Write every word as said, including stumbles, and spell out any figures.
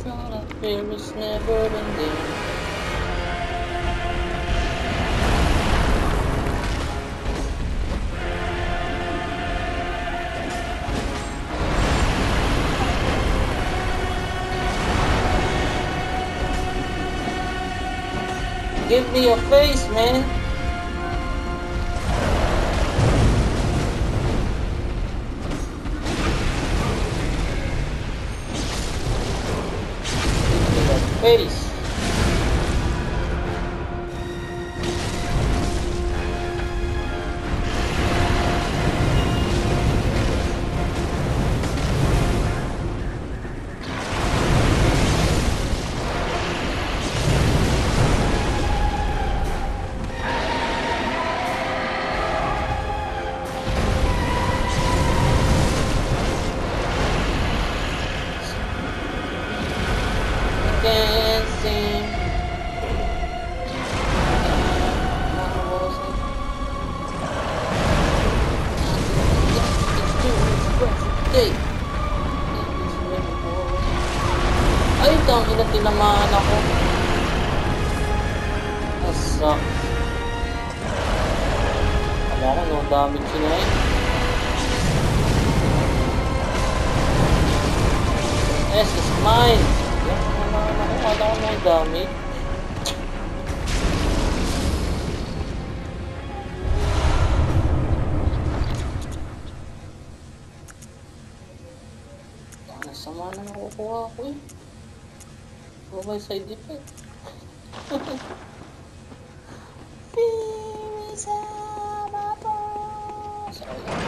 Control of fear is never ending. Give me your face, man. Give me your face. Dancing. Ay, tangin na tinamaan ako. Asa. Alam ko, no damage yun eh. Yes, it's mine. Wala ko ng damage. Nasama na nakukuha ko eh. Okay, side effect. Sorry.